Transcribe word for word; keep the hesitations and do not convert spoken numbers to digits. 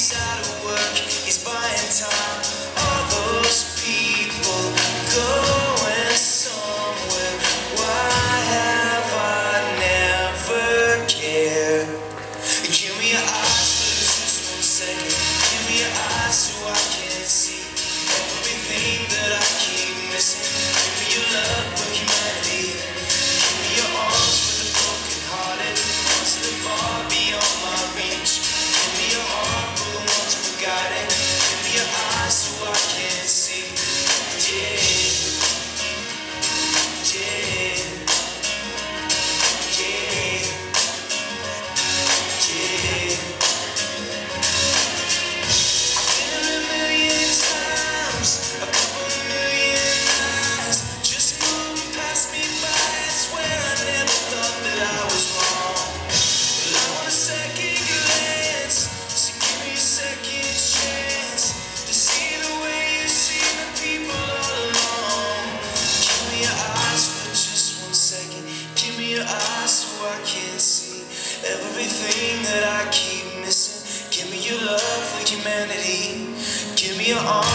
he's out of work, he's buying time. All those people going somewhere. Why have I never cared? Give me your eyes for just one second. Give me your eyes so I can see everything that I keep missing. Give me your love with humanity. Give me your arms for the broken hearted, ones that are far beyond my reach. Give me your heart for the ones forgotten. Give me your eyes so I can see. Yeah, yeah, yeah, yeah. I've been a million times, a couple million lies, just moving past me by. I swear I never thought that I was wrong. Well, I want a second glance, so give me a second chance to see the way you see the people all along. Give me your eyes for just one second. Give me your eyes so I can see everything that I keep missing. Give me your love for humanity. Give me your arms.